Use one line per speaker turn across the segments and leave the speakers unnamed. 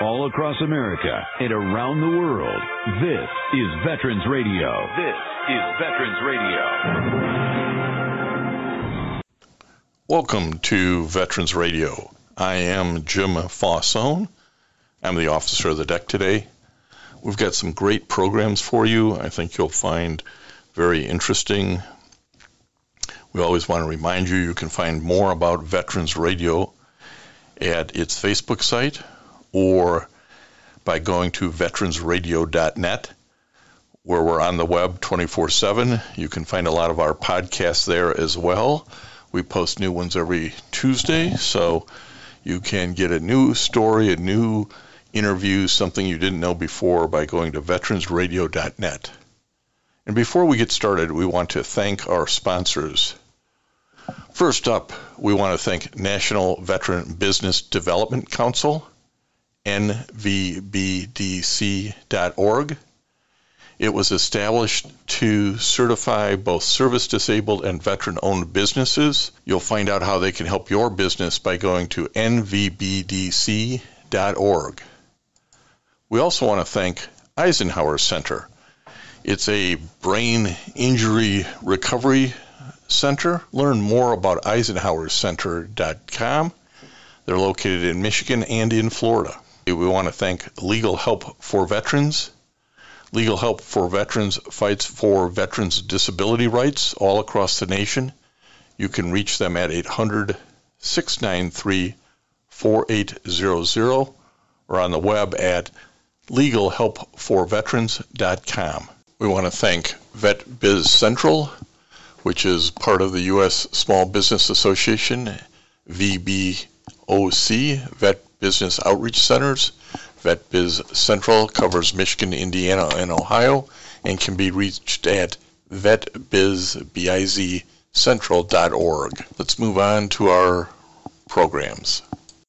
all across America and around the world. This is Veterans Radio. This is Veterans Radio.
Welcome to Veterans Radio. I am Jim Fausone. I'm the officer of the deck today. We've got some great programs for you. I think you'll find very interesting. We always want to remind you, you can find more about Veterans Radio at its Facebook site or by going to veteransradio.net, where we're on the web 24/7. You can find a lot of our podcasts there as well. We post new ones every Tuesday, so you can get a new story, a new interview, something you didn't know before by going to veteransradio.net. And before we get started, we want to thank our sponsors. First up, we want to thank National Veteran Business Development Council, nvbdc.org. It was established to certify both service-disabled and veteran-owned businesses. You'll find out how they can help your business by going to nvbdc.org. We also want to thank Eisenhower Center. It's a brain injury recovery center. Learn more about eisenhowercenter.com. They're located in Michigan and in Florida. We want to thank Legal Help for Veterans. Legal Help for Veterans fights for veterans' disability rights all across the nation. You can reach them at 800-693-4800 or on the web at legalhelpforveterans.com. We want to thank Vet Biz Central, which is part of the U.S. Small Business Association, VBOC, Vet Business Outreach Centers. Vet Biz Central covers Michigan, Indiana, and Ohio, and can be reached at vetbizcentral.org. Let's move on to our programs.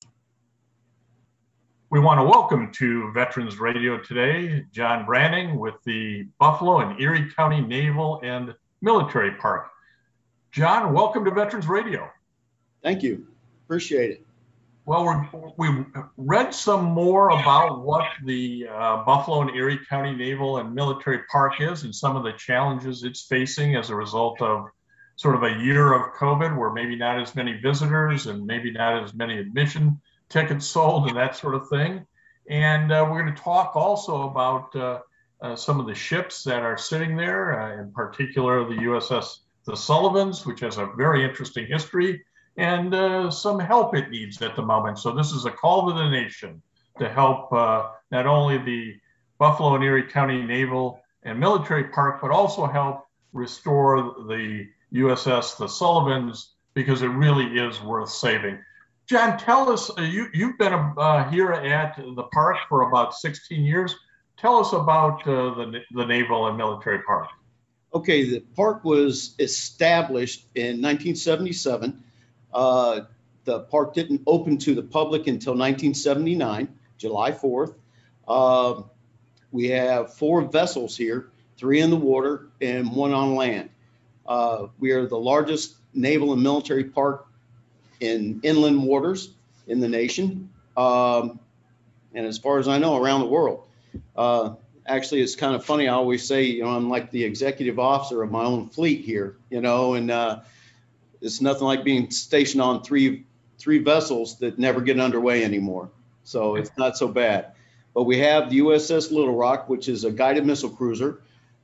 We want to welcome to Veterans Radio today, John Branning with the Buffalo and Erie County Naval and Military Park. John, welcome to Veterans Radio.
Thank you. Appreciate it.
Well, we read some more about what the Buffalo and Erie County Naval and Military Park is and some of the challenges it's facing as a result of sort of a year of COVID, where maybe not as many visitors and maybe not as many admission tickets sold and that sort of thing. And we're going to talk also about some of the ships that are sitting there, in particular the USS The Sullivans, which has a very interesting history, and some help it needs at the moment. So this is a call to the nation to help not only the Buffalo and Erie County Naval and Military Park, but also help restore the USS The Sullivans, because it really is worth saving. John, tell us, you've been here at the park for about 16 years. Tell us about the Naval and Military Park.
Okay, the park was established in 1977. The park didn't open to the public until 1979, July 4th. We have 4 vessels here, 3 in the water and 1 on land. We are the largest naval and military park in inland waters in the nation, and as far as I know, around the world. Actually, it's kind of funny. I always say, I'm like the executive officer of my own fleet here, and it's nothing like being stationed on three vessels that never get underway anymore. So it's not so bad. But we have the USS Little Rock, which is a guided missile cruiser,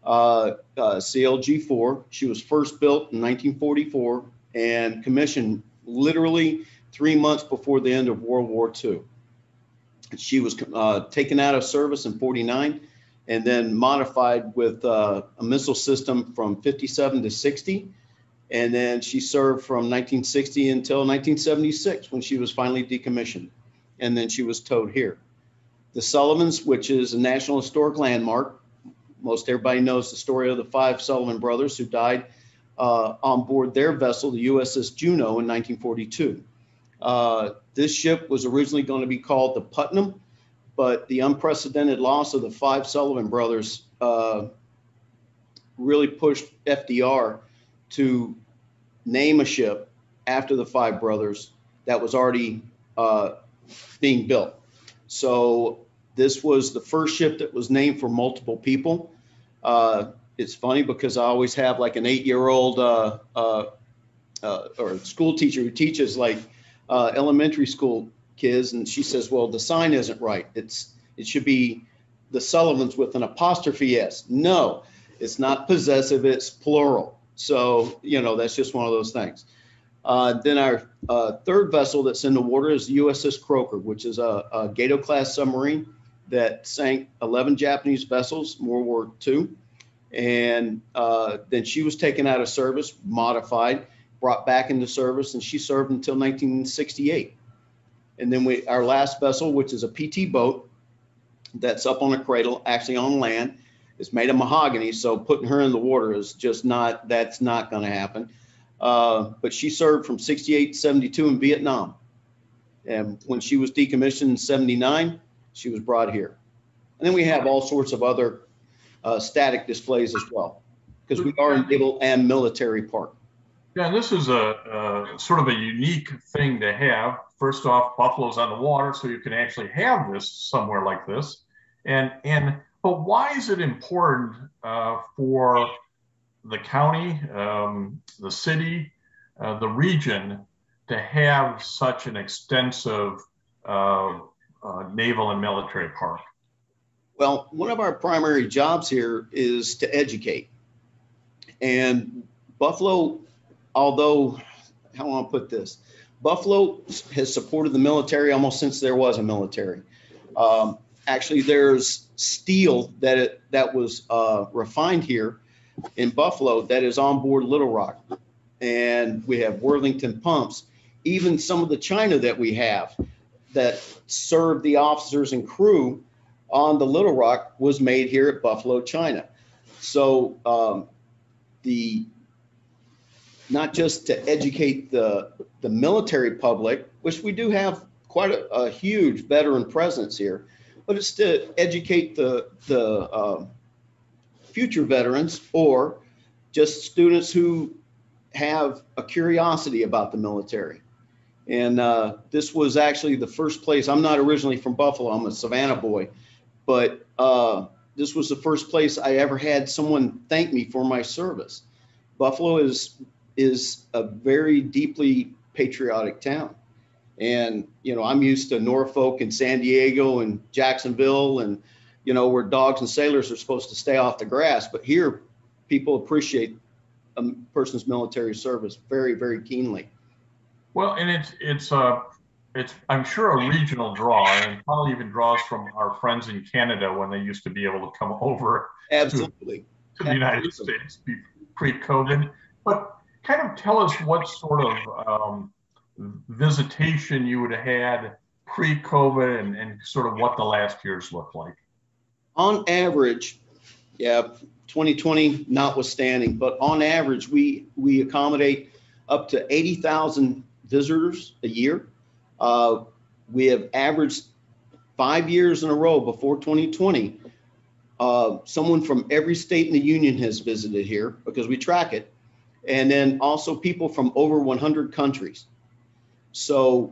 CLG-4. She was first built in 1944 and commissioned literally 3 months before the end of World War II. She was taken out of service in 49 and then modified with a missile system from 57 to 60. And then she served from 1960 until 1976 when she was finally decommissioned. And then she was towed here. The Sullivans, which is a National Historic Landmark. Most everybody knows the story of the 5 Sullivan brothers who died on board their vessel, the USS Juneau, in 1942. This ship was originally going to be called the Putnam, but the unprecedented loss of the 5 Sullivan brothers really pushed FDR to name a ship after the 5 brothers that was already being built. So this was the first ship that was named for multiple people. It's funny because I always have like an 8-year-old or a school teacher who teaches like elementary school kids, and she says, well, the sign isn't right. It should be the Sullivans with an apostrophe S. No, it's not possessive, it's plural. So, that's just one of those things. Then our third vessel that's in the water is the USS Croker, which is a Gato-class submarine that sank 11 Japanese vessels, World War II. And then she was taken out of service, modified, brought back into service, and she served until 1968. And then our last vessel, which is a PT boat that's up on a cradle, actually on land, is made of mahogany. So putting her in the water is that's not going to happen. But she served from 68 to 72 in Vietnam. And when she was decommissioned in 79, she was brought here. And then we have all sorts of other static displays as well, because we are a naval and military park.
Yeah, and this is a sort of a unique thing to have. First off, Buffalo's on the water, so you can actually have this somewhere like this. But why is it important for the county, the city, the region to have such an extensive naval and military park?
Well, one of our primary jobs here is to educate. And Buffalo, although, how do I put this? Buffalo has supported the military almost since there was a military. Actually, there's steel that was refined here in Buffalo that is on board Little Rock. And we have Worthington pumps. Even some of the china that we have that serve the officers and crew on the Little Rock was made here at Buffalo, China. So not just to educate the military public, which we do have quite a huge veteran presence here, but it's to educate the future veterans or just students who have a curiosity about the military. And this was actually the first place. I'm not originally from Buffalo, I'm a Savannah boy, but this was the first place I ever had someone thank me for my service. Buffalo is a very deeply patriotic town. And, I'm used to Norfolk and San Diego and Jacksonville and, where dogs and sailors are supposed to stay off the grass. But here, people appreciate a person's military service very, very keenly.
Well, and it's I'm sure a regional draw, and probably even draws from our friends in Canada when they used to be able to come over
Absolutely.
to the United States pre-COVID. But kind of tell us what sort of visitation you would have had pre-COVID and sort of what the last years looked like.
On average, 2020 notwithstanding, but on average, we accommodate up to 80,000 visitors a year. We have averaged 5 years in a row before 2020. Someone from every state in the union has visited here because we track it. And then also people from over 100 countries. So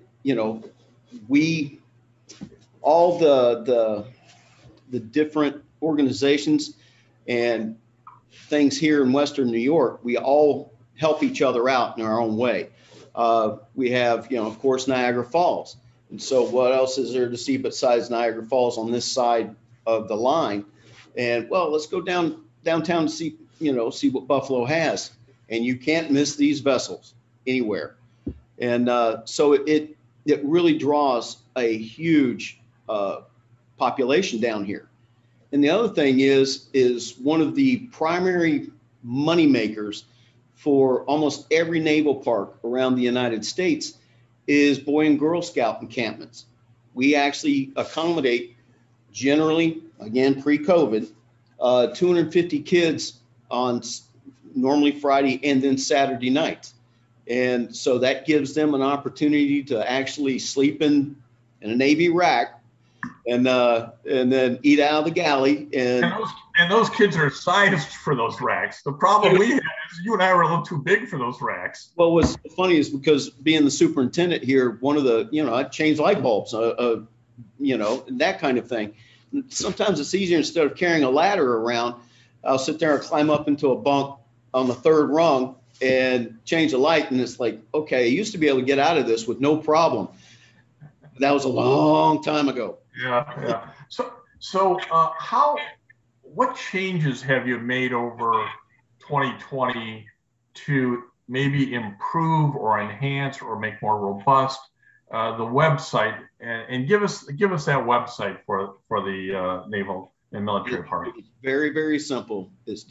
all the different organizations and things here in Western New York, we all help each other out in our own way. We have, of course, Niagara Falls. And so what else is there to see besides Niagara Falls on this side of the line? And well, let's go downtown to see what Buffalo has. And you can't miss these vessels anywhere. And so it really draws a huge population down here. And the other thing is one of the primary money makers for almost every naval park around the United States is Boy and Girl Scout encampments. We actually accommodate generally, again, pre-COVID, 250 kids on normally Friday and then Saturday nights. And so that gives them an opportunity to actually sleep in a Navy rack and then eat out of the galley. And
those kids are sized for those racks. The problem we have is you and I were a little too big for those racks.
Well, what's funny is because being the superintendent here, one of the, I changed light bulbs. A and that kind of thing. Sometimes it's easier, instead of carrying a ladder around, I'll sit there and climb up into a bunk on the third rung and change a light. And it's like, okay, I used to be able to get out of this with no problem. That was a long time ago.
Yeah. So what changes have you made over 2020 to maybe improve or enhance or make more robust the website, and give us that website for the Naval and Military Park?
It's very, very simple. It's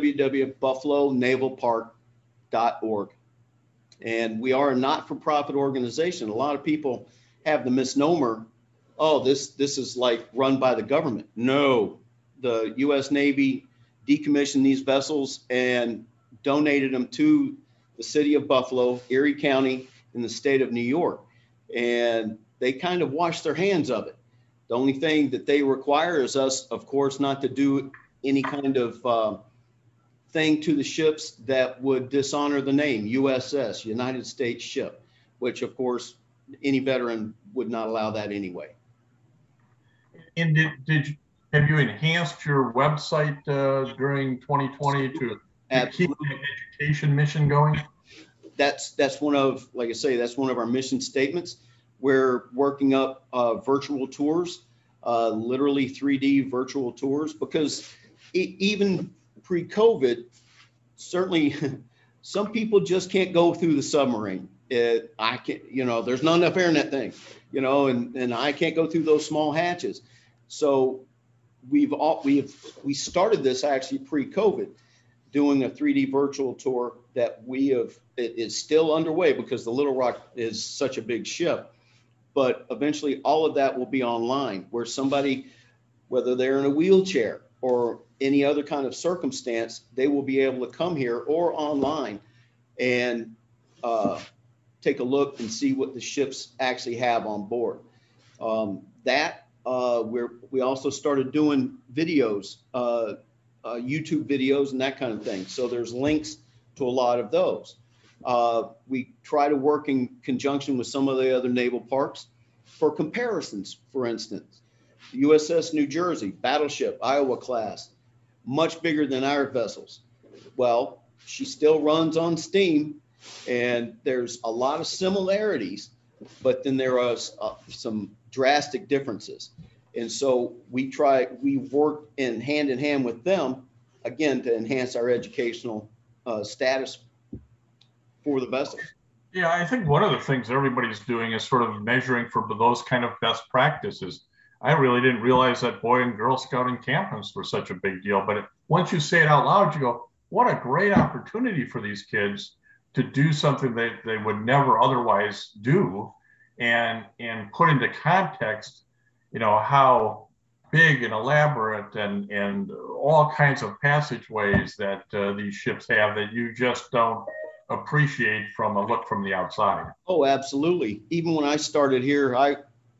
www.buffalonavalpark.org. And we are a not-for-profit organization. A lot of people have the misnomer, oh, this is like run by the government. No, the U.S. Navy decommissioned these vessels and donated them to the city of Buffalo, Erie County, in the state of New York. And they kind of wash their hands of it. The only thing that they require is us, of course, not to do any kind of thing to the ships that would dishonor the name USS, United States ship, which, of course, any veteran would not allow that anyway.
And have you enhanced your website during 2020 to keep the education mission going?
That's one of, like I say, that's one of our mission statements. We're working up virtual tours, literally 3D virtual tours, because even pre-COVID, certainly some people just can't go through the submarine. I can't, there's not enough air in that thing, and I can't go through those small hatches. So we started this actually pre-COVID, doing a 3D virtual tour that it is still underway because the Little Rock is such a big ship. But eventually all of that will be online, where somebody, whether they're in a wheelchair or any other kind of circumstance, they will be able to come here or online and take a look and see what the ships actually have on board. We also started doing videos, YouTube videos and that kind of thing. So there's links to a lot of those. We try to work in conjunction with some of the other naval parks for comparisons. For instance, the USS New Jersey, battleship, Iowa class, much bigger than our vessels. Well, she still runs on steam, and there's a lot of similarities, but then there are some drastic differences. And so we work hand in hand with them, again, to enhance our educational status for the vessels.
Yeah, I think one of the things everybody's doing is sort of measuring for those kind of best practices. I really didn't realize that Boy and Girl Scouting campus were such a big deal, but once you say it out loud, you go, what a great opportunity for these kids to do something that they would never otherwise do, and put into context, how big and elaborate and all kinds of passageways that these ships have that you just don't appreciate from a look from the outside.
Oh, absolutely. Even when I started here, a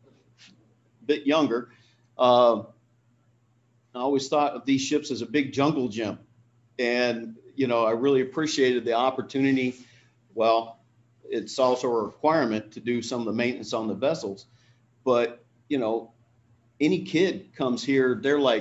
bit younger, I always thought of these ships as a big jungle gym. And, I really appreciated the opportunity. Well, it's also a requirement to do some of the maintenance on the vessels. But, any kid comes here, they're like,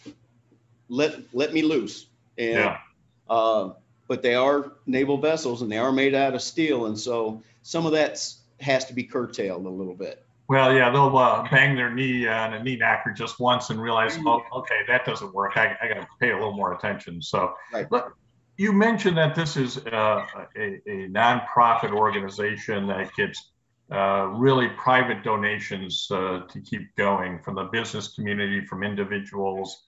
let me loose. And, but they are naval vessels and they are made out of steel. And so some of that has to be curtailed a little bit.
Well, yeah, they'll bang their knee on a knee knocker just once and realize, oh, okay, that doesn't work. I got to pay a little more attention. So,
right.
Look, you mentioned that this is a nonprofit organization that gets really private donations to keep going from the business community, from individuals.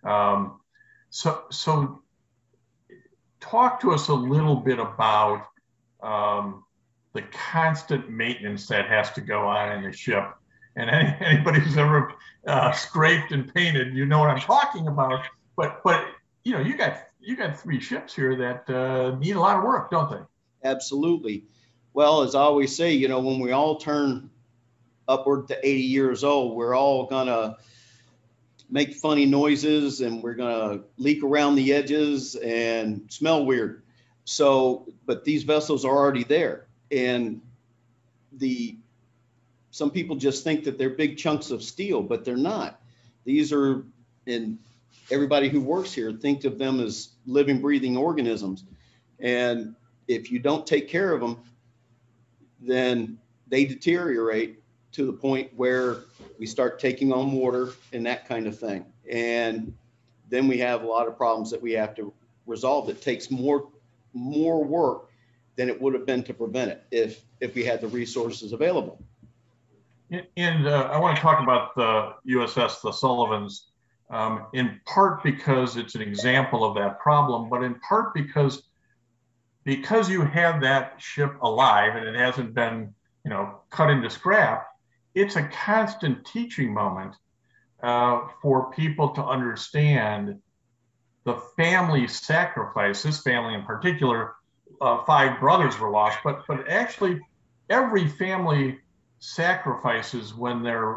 So talk to us a little bit about the constant maintenance that has to go on in the ship. And anybody who's ever scraped and painted, you know what I'm talking about. But you got 3 ships here that need a lot of work, don't they?
Absolutely. Well, as I always say, when we all turn upward to 80 years old, we're all gonna make funny noises and we're gonna leak around the edges and smell weird. So, but these vessels are already there. And the some people just think that they're big chunks of steel, but they're not. These are, and everybody who works here think of them as living, breathing organisms. And if you don't take care of them, then they deteriorate to the point where we start taking on water and that kind of thing. And then we have a lot of problems that we have to resolve. It takes more work than it would have been to prevent it if we had the resources available.
And I want to talk about the USS The Sullivans, in part because it's an example of that problem, but in part because you have that ship alive and it hasn't been, cut into scrap. It's a constant teaching moment for people to understand the family sacrifice. This family in particular, 5 brothers were lost, but actually every family sacrifices when their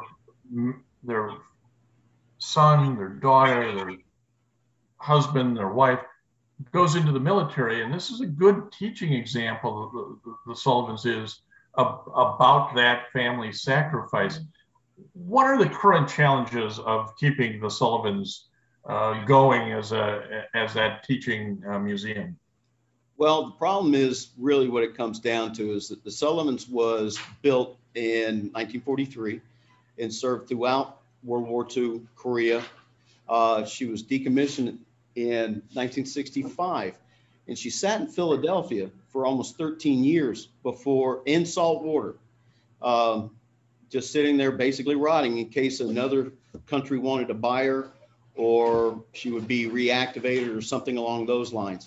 son, their daughter, their husband, their wife goes into the military. And this is a good teaching example, the Sullivans is, about that family sacrifice. What are the current challenges of keeping the Sullivans going as that teaching museum?
Well, the problem is really what it comes down to is that the Sullivans was built in 1943 and served throughout World War II, Korea. She was decommissioned in 1965, and she sat in Philadelphia for almost 13 years before, in salt water, just sitting there basically rotting in case another country wanted to buy her or she would be reactivated or something along those lines.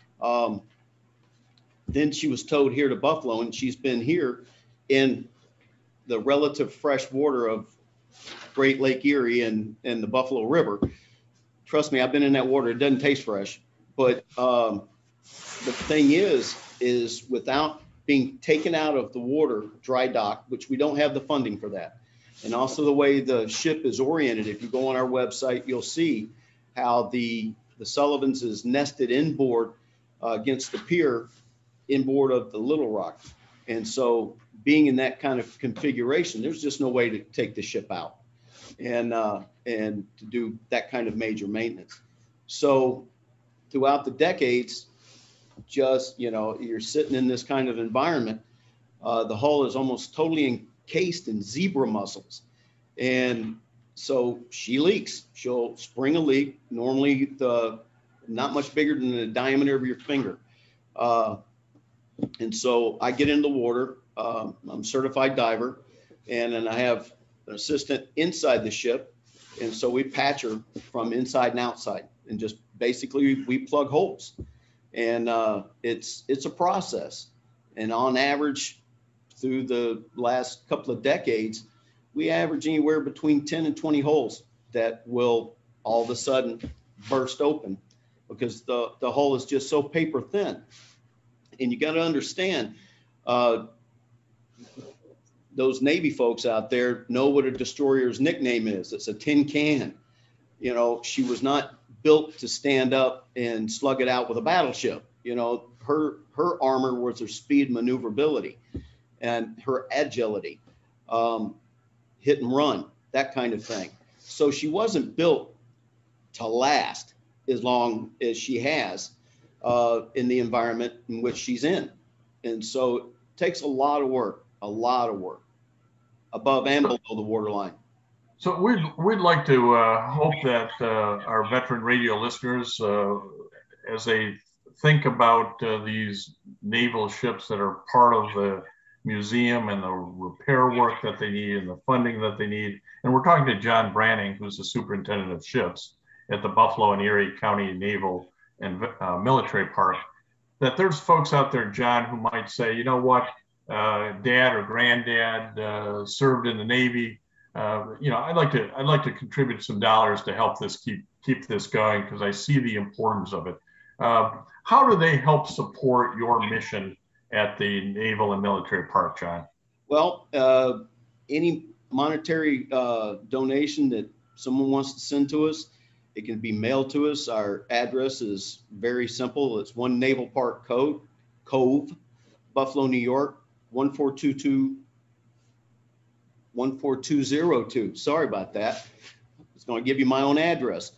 Then she was towed here to Buffalo, and she's been here in the relative fresh water of Great Lake Erie and the Buffalo River. Trust me, I've been in that water. It doesn't taste fresh. But the thing is without being taken out of the water, dry dock, which we don't have the funding for that, and also the way the ship is oriented. If you go on our website, you'll see how the Sullivans is nested inboard against the pier inboard of the Little Rock. And so being in that kind of configuration, there's just no way to take the ship out and to do that kind of major maintenance. So throughout the decades, just, you're sitting in this kind of environment. The hull is almost totally encased in zebra mussels. And so she leaks. She'll spring a leak, normally not much bigger than the diameter of your finger. And so I get in the water. I'm a certified diver, and then I have an assistant inside the ship. And so we patch her from inside and outside, and just basically we plug holes. And it's a process. And on average, through the last couple of decades, we average anywhere between 10 and 20 holes that will all of a sudden burst open because the hull is just so paper thin. And you got to understand, those Navy folks out there know what a destroyer's nickname is. It's a tin can. She was not built to stand up and slug it out with a battleship. Her armor was her speed, maneuverability, and her agility, hit and run, that kind of thing. So she wasn't built to last as long as she has in the environment in which she's in. And so it takes a lot of work above and below the waterline.
So we'd like to hope that our veteran radio listeners, as they think about these naval ships that are part of the museum and the repair work that they need and the funding that they need, and we're talking to John Branning, who's the Superintendent of Ships at the Buffalo and Erie County Naval and Military Park, that there's folks out there, John, who might say, you know what, dad or granddad served in the Navy. I'd like to contribute some dollars to help this keep this going because I see the importance of it. How do they help support your mission at the Naval and Military Park, John? Well,
Any monetary donation that someone wants to send to us, it can be mailed to us. Our address is very simple. It's 1 Naval Park Cove, Buffalo, New York, 14220 14202. Sorry about that. It's going to give you my own address.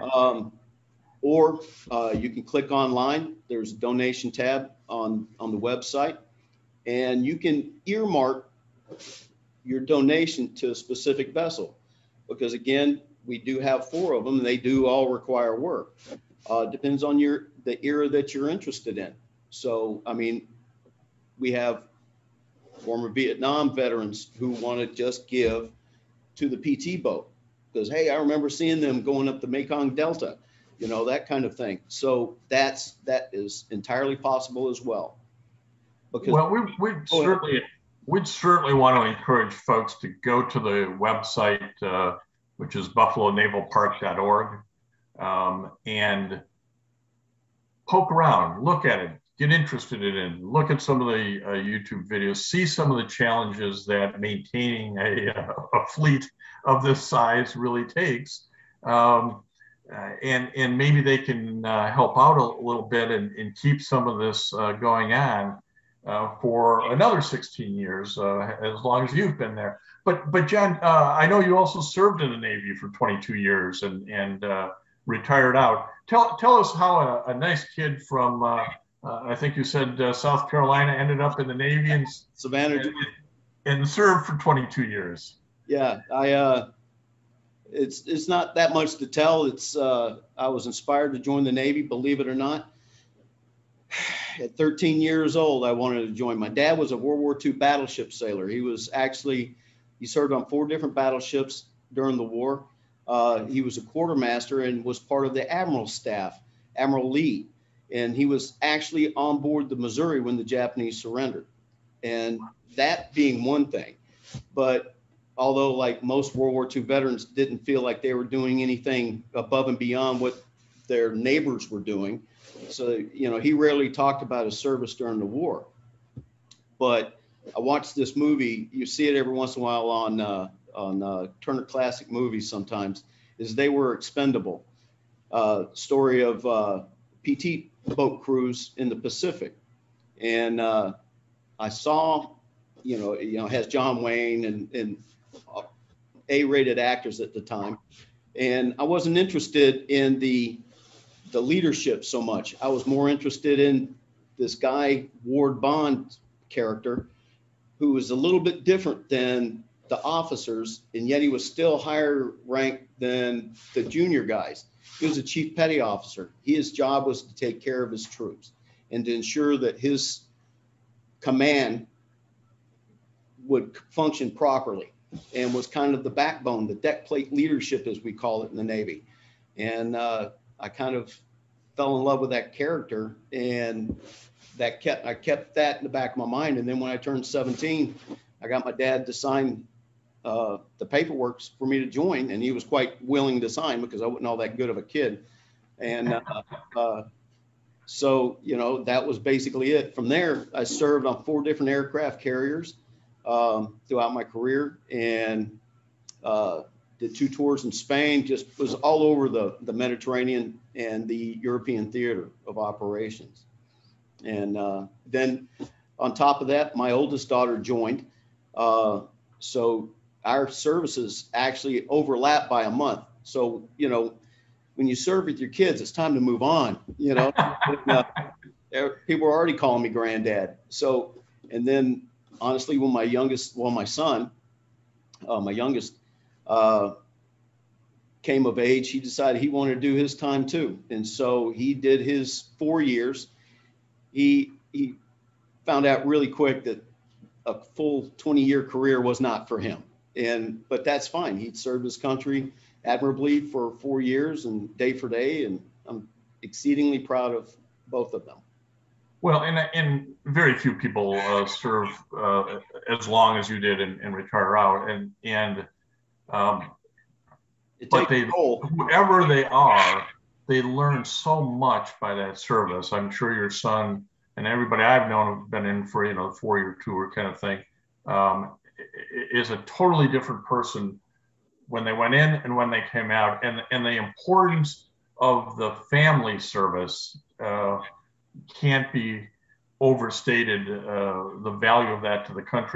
Or you can click online. There's a donation tab on the website, and you can earmark your donation to a specific vessel, because again, we do have 4 of them, and they do all require work. Depends on the era that you're interested in. So, I mean, we have former Vietnam veterans who want to just give to the PT boat because, hey, I remember seeing them going up the Mekong Delta, you know, that kind of thing. So that is entirely possible as well. Because,
well, we'd certainly want to encourage folks to go to the website, which is buffalonavalpark.org, and poke around, look at it, get interested in it, look at some of the YouTube videos, see some of the challenges that maintaining a fleet of this size really takes. And maybe they can help out a little bit and keep some of this going on for another 16 years, as long as you've been there. But John, I know you also served in the Navy for 22 years and retired out. Tell us how a nice kid from, I think you said South Carolina, ended up in the Navy and
Savannah
and served for 22 years.
Yeah, it's not that much to tell. It's I was inspired to join the Navy, believe it or not. At 13 years old, I wanted to join. My dad was a World War II battleship sailor. He served on 4 different battleships during the war. He was a quartermaster and was part of the admiral's staff, Admiral Lee. And he was actually on board the Missouri when the Japanese surrendered. And that being one thing. But although, like most World War II veterans didn't feel like they were doing anything above and beyond what their neighbors were doing. So, you know, he rarely talked about his service during the war. But I watched this movie. You see it every once in a while on Turner Classic Movies sometimes, is They Were Expendable. Story of PT boat crews in the Pacific. And I saw, you know, has John Wayne and A-rated actors at the time. And I wasn't interested in the leadership so much. I was more interested in this guy, Ward Bond character, who was a little bit different than the officers, and yet he was still higher ranked than the junior guys. He was a chief petty officer. His job was to take care of his troops and to ensure that his command would function properly, and was kind of the backbone, the deck plate leadership, as we call it in the Navy. And I kind of fell in love with that character, and I kept that in the back of my mind. And then when I turned 17, I got my dad to sign the paperwork for me to join, and he was quite willing to sign because I wasn't all that good of a kid. And so, you know, that was basically it. From there, I served on 4 different aircraft carriers throughout my career, and did 2 tours in Spain, just was all over the Mediterranean and the European theater of operations. And then on top of that, my oldest daughter joined. So our services actually overlap by a month. So, you know, when you serve with your kids, it's time to move on, you know. People are already calling me granddad. So, and then honestly, when my son, my youngest, came of age, he decided he wanted to do his time too. And so he did his 4 years. He found out really quick that a full 20-year career was not for him. But that's fine. He served his country admirably for 4 years and day for day. And I'm exceedingly proud of both of them.
Well, and very few people serve as long as you did and retire out. But whoever they are, they learn so much by that service. I'm sure your son and everybody I've known have been in for, 4-year tour kind of thing, is a totally different person when they went in and when they came out. And the importance of the family service can't be overstated, the value of that to the country.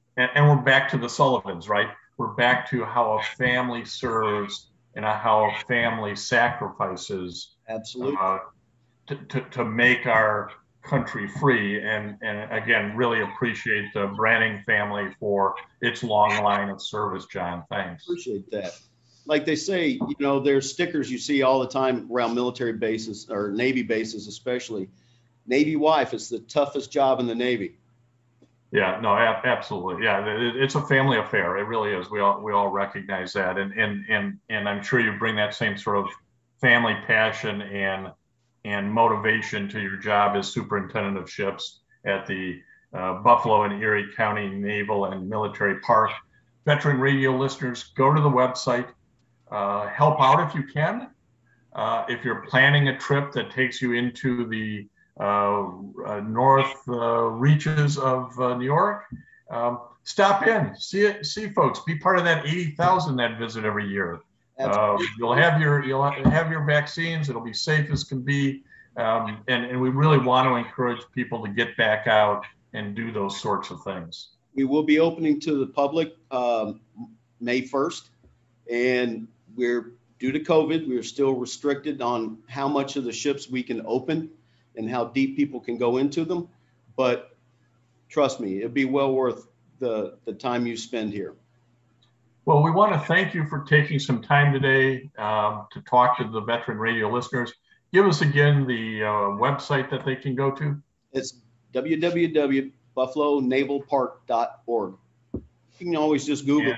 and we're back to the Sullivans, right? We're back to how a family serves and how a family sacrifices.
Absolutely.
To make our country free, and again, really appreciate the Branning family for its long line of service, John. Thanks.
Appreciate that. Like they say, there's stickers you see all the time around military bases or Navy bases, especially. Navy wife is the toughest job in the Navy.
Yeah, no, absolutely. Yeah, it's a family affair. It really is. We all recognize that, and I'm sure you bring that same sort of family passion and motivation to your job as Superintendent of Ships at the Buffalo and Erie County Naval and Military Park. Veteran Radio listeners, go to the website, help out if you can. If you're planning a trip that takes you into the north reaches of New York, stop in, see folks, be part of that 80,000 that visit every year. You'll have your vaccines. It'll be safe as can be, and we really want to encourage people to get back out and do those sorts of things.
We will be opening to the public May 1st, and we're due to COVID. We're still restricted on how much of the ships we can open and how deep people can go into them. But trust me, it'd be well worth the time you spend here.
Well, we want to thank you for taking some time today to talk to the Veteran Radio listeners. Give us again the website that they can go to. It's
www.buffalonavalpark.org. You can always just Google.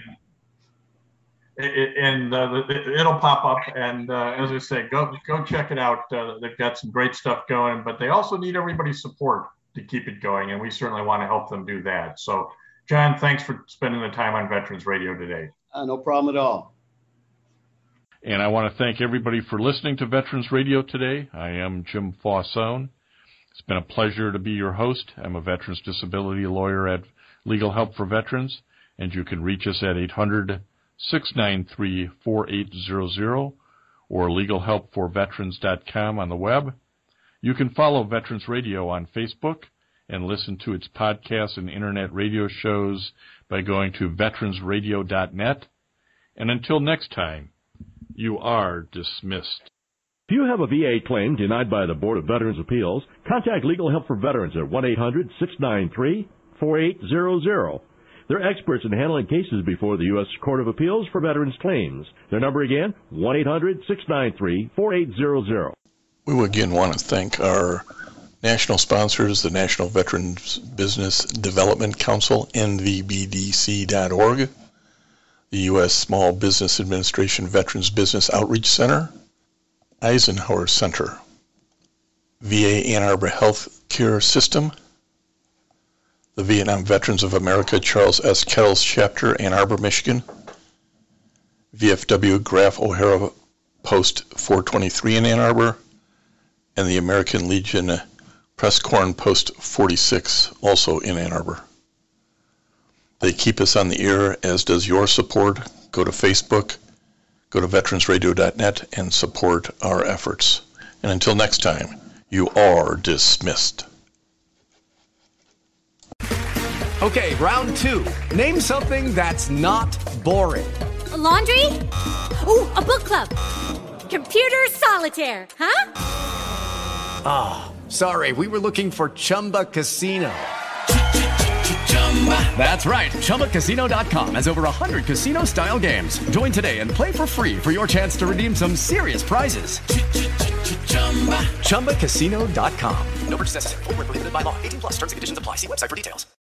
It'll pop up. And as I say, go check it out. They've got some great stuff going, but they also need everybody's support to keep it going. And we certainly want to help them do that. So, John, thanks for spending the time on Veterans Radio today.
No problem at all.
And I want to thank everybody for listening to Veterans Radio today. I am Jim Fausone. It's been a pleasure to be your host. I'm a veterans disability lawyer at Legal Help for Veterans, and you can reach us at 800-693-4800 or legalhelpforveterans.com on the web. You can follow Veterans Radio on Facebook and listen to its podcasts and internet radio shows by going to veteransradio.net. And until next time, you are dismissed.
If you have a VA claim denied by the Board of Veterans' Appeals, contact Legal Help for Veterans at 1-800-693-4800. They're experts in handling cases before the U.S. Court of Appeals for Veterans Claims. Their number again, 1-800-693-4800.
We again want to thank our national sponsors, the National Veterans Business Development Council, NVBDC.org, the U.S. Small Business Administration Veterans Business Outreach Center, Eisenhower Center, VA Ann Arbor Health Care System, the Vietnam Veterans of America Charles S. Kettles Chapter, Ann Arbor, Michigan, VFW Graf O'Hara Post 423 in Ann Arbor, and the American Legion Press Corn Post 46, also in Ann Arbor. They keep us on the air, as does your support. Go to Facebook, go to veteransradio.net, and support our efforts. And until next time, you are dismissed.
Okay, round two. Name something that's not boring.
A laundry? Ooh, a book club. Computer solitaire, huh?
Ah, oh, sorry, we were looking for Chumba Casino. That's right, ChumbaCasino.com has over 100 casino-style games. Join today and play for free for your chance to redeem some serious prizes. ChumbaCasino.com. No purchase necessary. Void where prohibited by law. 18+ terms and conditions apply. See website for details.